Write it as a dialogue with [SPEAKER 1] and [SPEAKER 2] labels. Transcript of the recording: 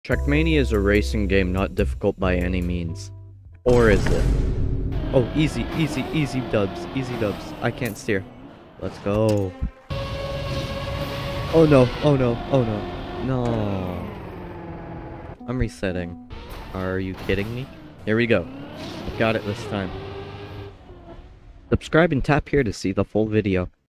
[SPEAKER 1] Trackmania is a racing game not difficult by any means. Or is it? Oh, easy, easy, easy dubs, easy dubs. I can't steer. Let's go. Oh no, oh no, oh no. No. I'm resetting. Are you kidding me? Here we go. Got it this time. Subscribe and tap here to see the full video.